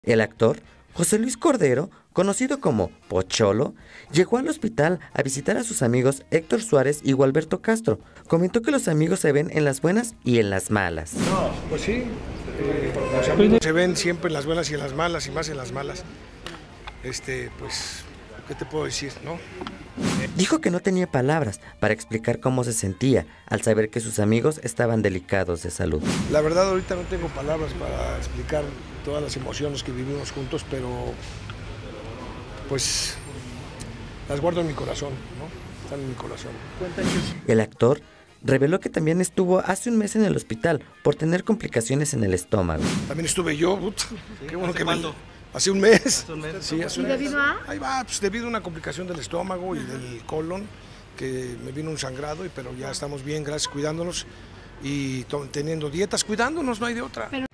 El actor José Luis Cordero, conocido como Pocholo, llegó al hospital a visitar a sus amigos Héctor Suárez y Gualberto Castro. Comentó que los amigos se ven en las buenas y en las malas. No, pues sí, los amigos se ven siempre en las buenas y en las malas, y más en las malas. Pues, ¿qué te puedo decir, no? Dijo que no tenía palabras para explicar cómo se sentía al saber que sus amigos estaban delicados de salud. La verdad, ahorita no tengo palabras para explicar todas las emociones que vivimos juntos, pero pues las guardo en mi corazón, ¿no? Están en mi corazón. El actor reveló que también estuvo hace un mes en el hospital por tener complicaciones en el estómago. También estuve yo, qué bueno que hace un mes. Sí, hace un mes. ¿Debido a? Ahí va, pues debido a una complicación del estómago y del colon, que me vino un sangrado, pero ya estamos bien, gracias, cuidándonos y teniendo dietas, cuidándonos, no hay de otra.